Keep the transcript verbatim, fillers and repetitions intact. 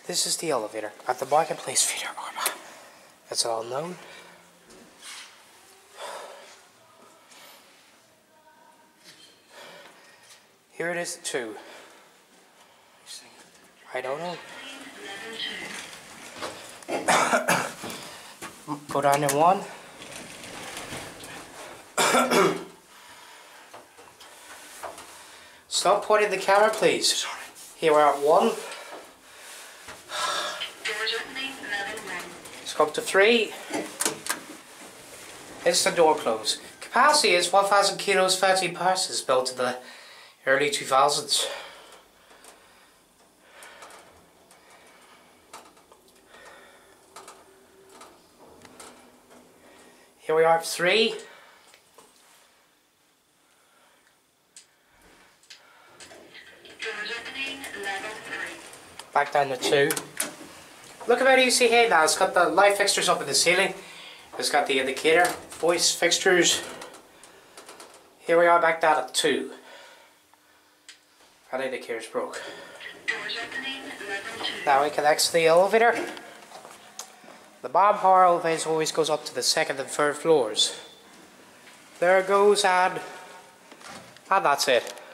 This is the elevator at the Marketplace Feeder, Armagh. It's all known. Here it is at two. I don't know. Go down in one. Stop pointing the camera, please. Sorry. Here we're at one. Let's go up to three. It's the door close. Capacity is one thousand kilos, thirteen parcels, built in the early two thousands. Here we are at three. Back down to two. Look about you see here now, it's got the light fixtures up in the ceiling. It's got the indicator, voice fixtures. Here we are back down at two. That indicator's broke. Now we can exit the elevator. The bottom power elevator always goes up to the second and third floors. There it goes, and, and that's it.